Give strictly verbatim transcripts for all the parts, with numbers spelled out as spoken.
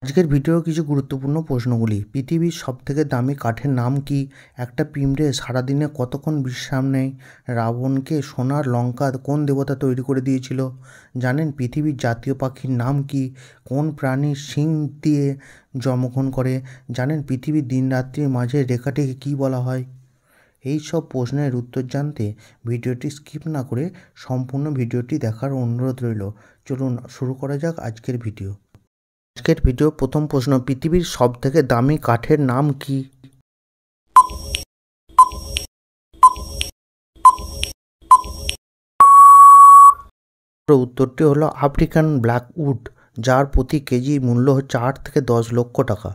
আজকের ভিডিওর কিছু গুরুত্বপূর্ণ প্রশ্নগুলি। পৃথিবীর সবথেকে দামি কাঠের নাম কি? একটা পিঁপড়ে সারাদিনে কতক্ষণ বিশ্রাম নেয়? রাবণকে সোনার লঙ্কা কোন দেবতা তৈরি করে দিয়েছিল? জানেন পৃথিবীর জাতীয় পাখির নাম কি? কোন প্রাণী শিং দিয়ে জন্মগ্রহণ করে? জানেন পৃথিবীর দিন রাত্রির মাঝে রেখাটিকে কী বলা হয়? এই সব প্রশ্নের উত্তর জানতে ভিডিওটি স্কিপ না করে সম্পূর্ণ ভিডিওটি দেখার অনুরোধ রইল। চলুন শুরু করা যাক আজকের ভিডিও। আজকের ভিডিও প্রথম প্রশ্ন, পৃথিবীর সবথেকে দামি কাঠের নাম কি? উত্তরটি হলো আফ্রিকান ব্ল্যাক উড, যার প্রতি কেজি মূল্য হচ্ছে আট থেকে দশ লক্ষ টাকা।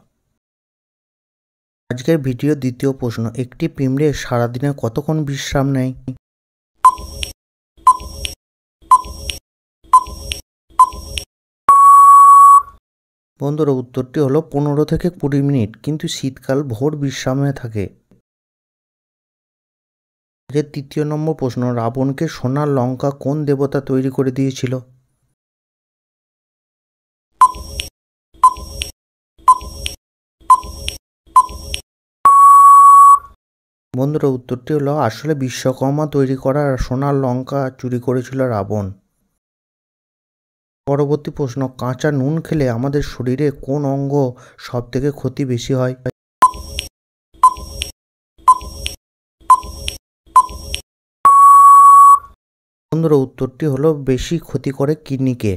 আজকের ভিডিও দ্বিতীয় প্রশ্ন, একটি পিঁপড়ে সারাদিনে কতক্ষণ বিশ্রাম নেয়? বন্ধুরা উত্তরটি হলো পনেরো থেকে কুড়ি মিনিট, কিন্তু শীতকাল ভোর বিশ্রামে থাকে। আজকের তৃতীয় নম্বর প্রশ্ন, রাবণকে সোনার লঙ্কা কোন দেবতা তৈরি করে দিয়েছিল? বন্ধুরা উত্তরটি হলো আসলে বিশ্বকর্মা তৈরি করা সোনার লঙ্কা চুরি করেছিল রাবণ। পরবর্তী প্রশ্ন, কাঁচা নুন খেলে আমাদের শরীরে কোন অঙ্গ সব থেকে ক্ষতি বেশি হয়? বন্ধুরা উত্তরটি হলো বেশি ক্ষতি করে কিডনিকে।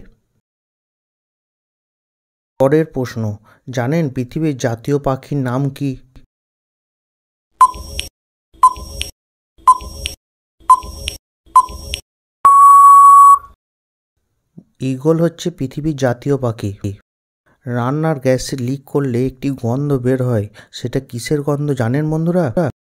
পরের প্রশ্ন, জানেন পৃথিবীর জাতীয় পাখির নাম কি? ঈগল হচ্ছে পৃথিবীর জাতীয় পাখি। রান্নার গ্যাসে লিক করলে একটি গন্ধ বের হয়, সেটা কিসের গন্ধ জানেন বন্ধুরা?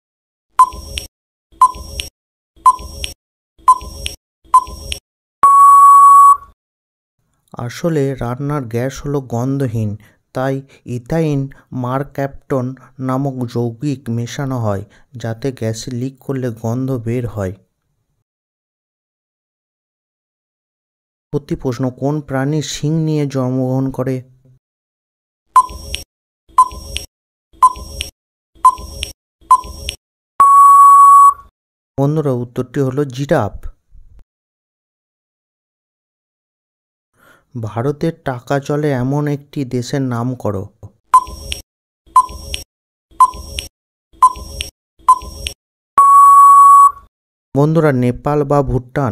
আসলে রান্নার গ্যাস হলো গন্ধহীন, তাই ইথাইন মারক্যাপটন নামক যৌগিক মেশানো হয় যাতে গ্যাসে লিক করলে গন্ধ বের হয়। পরবর্তী প্রশ্ন, কোন প্রাণী শিং নিয়ে জন্মগ্রহণ করে? বন্ধুরা উত্তরটি হলো জিরাফ। ভারতের টাকা চলে এমন একটি দেশের নাম করো। বন্ধুরা নেপাল বা ভুটান।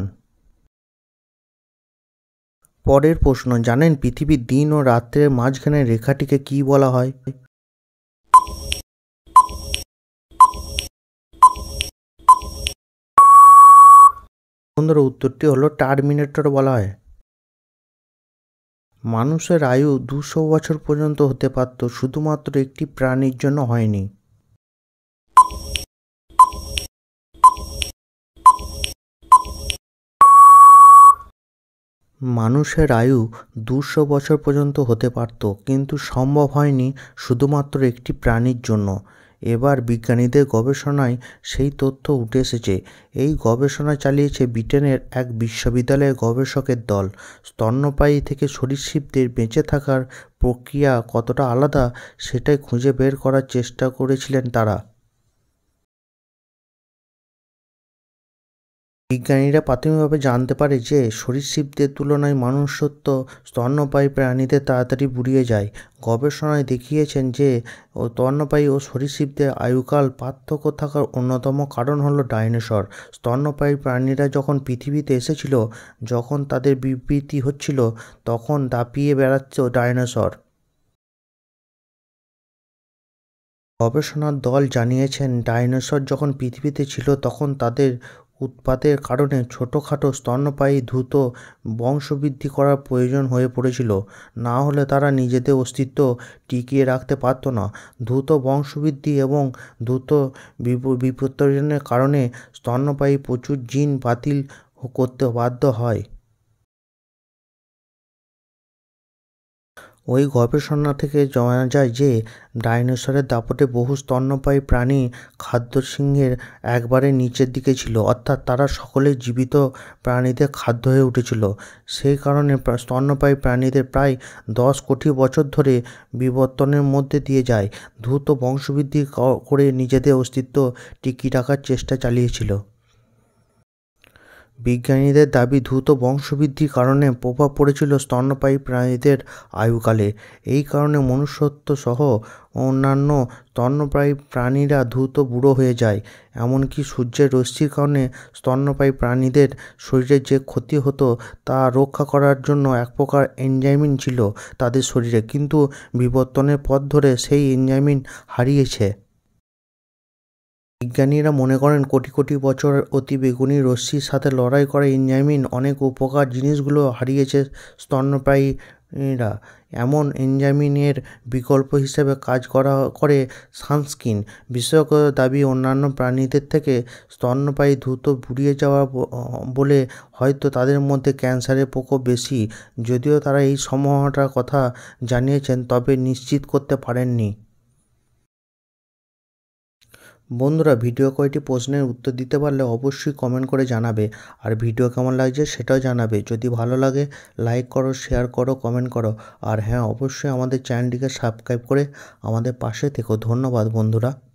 পরের প্রশ্ন, জানেন পৃথিবীর দিন ও রাত্রের মাঝখানে রেখাটিকে কি বলা হয়? বন্ধুরা উত্তরটি হলো টার্মিনেটর বলা হয়। মানুষের আয়ু দুশো বছর পর্যন্ত হতে পারত, শুধুমাত্র একটি প্রাণীর জন্য হয়নি। মানুষের আয়ু দুশো বছর পর্যন্ত হতে পারত, কিন্তু সম্ভব হয়নি শুধুমাত্র একটি প্রাণীর জন্য। এবার বিজ্ঞানীদের গবেষণায় সেই তথ্য উঠে এসেছে। এই গবেষণা চালিয়েছে ব্রিটেনের এক বিশ্ববিদ্যালয়ের গবেষকের দল। স্তন্যপায়ী থেকে সরীসৃপদের বেঁচে থাকার প্রক্রিয়া কতটা আলাদা সেটাই খুঁজে বের করার চেষ্টা করেছিলেন তারা। বিজ্ঞানীরা প্রাথমিকভাবে জানতে পারে যে সরীসৃপদের তুলনায় মনুষ্যত্ব স্তন্যপায়ী প্রাণীদের তাড়াতাড়ি বুড়িয়ে যায়। গবেষণায় দেখিয়েছেন যে স্তন্যপায়ী ও সরীসৃপদের আয়ুকাল পার্থক্য থাকার অন্যতম কারণ হলো ডাইনোসর। স্তন্যপায়ী প্রাণীরা যখন পৃথিবীতে এসেছিল, যখন তাদের বিবৃতি হচ্ছিল, তখন দাপিয়ে বেড়াচ্ছে ডাইনোসর। গবেষণার দল জানিয়েছেন ডাইনোসর যখন পৃথিবীতে ছিল তখন তাদের উৎপাতের কারণে ছোটোখাটো স্তন্যপায়ী দ্রুত বংশবৃদ্ধি করার প্রয়োজন হয়ে পড়েছিল, না হলে তারা নিজেদের অস্তিত্ব টিকিয়ে রাখতে পারত না। দ্রুত বংশবৃদ্ধি এবং দ্রুত বিপত্তনের কারণে স্তন্যপায়ী প্রচুর জিন বাতিল করতে বাধ্য হয়। ওই গবেষণা থেকে জানা যায় যে ডাইনোসরের দাপটে বহু স্তন্যপায়ী প্রাণী খাদ্যশৃঙ্গের একবারে নিচের দিকে ছিল, অর্থাৎ তারা সকলেই জীবিত প্রাণীদের খাদ্য হয়ে উঠেছিল। সেই কারণে স্তন্যপায়ী প্রাণীদের প্রায় দশ কোটি বছর ধরে বিবর্তনের মধ্যে দিয়ে যায় দ্রুত বংশবৃদ্ধি করে নিজেদের অস্তিত্ব টিকিয়ে রাখার চেষ্টা চালিয়েছিল। বিজ্ঞানীদের দাবি দ্রুত বংশবৃদ্ধির কারণে প্রভাব পড়েছিল স্তন্যপায়ী প্রাণীদের আয়ুকালে। এই কারণে মনুষ্যত্ব সহ অন্যান্য স্তন্যপায়ী প্রাণীরা দ্রুত বুড়ো হয়ে যায়। এমনকি সূর্যের রশ্মির কারণে স্তন্যপায়ী প্রাণীদের শরীরে যে ক্ষতি হতো তা রক্ষা করার জন্য এক প্রকার এনজাইম ছিল তাদের শরীরে, কিন্তু বিবর্তনের পথ ধরে সেই এনজাইম হারিয়েছে। বিজ্ঞানীরা মনে করেন কোটি কোটি বছর অতিবেগুনি রশ্মির সাথে লড়াই করা এনজাইম অনেক উপকার জিনিসগুলো হারিয়েছে স্তন্যপায়ীরা। এমন এনজাইমের বিকল্প হিসেবে কাজ করা করে সানস্ক্রিন। বিশেষজ্ঞদের দাবি অন্যান্য প্রাণীদের থেকে স্তন্যপায়ী দ্রুত বুড়িয়ে যাওয়া বলে হয়তো তাদের মধ্যে ক্যান্সারের প্রকোপ বেশি। যদিও তারা এই সম্ভাবনাটার কথা জানিয়েছেন, তবে নিশ্চিত করতে পারেননি। বন্ধুরা, ভিডিও কয়টি প্রশ্নের উত্তর দিতে পারলে অবশ্যই কমেন্ট করে জানাবে, আর ভিডিও কেমন লাগছে সেটাও জানাবে। যদি ভালো লাগে লাইক করো, শেয়ার করো, কমেন্ট করো, আর হ্যাঁ, অবশ্যই আমাদের চ্যানেলটিকে সাবস্ক্রাইব করে আমাদের পাশে থেকো। ধন্যবাদ বন্ধুরা।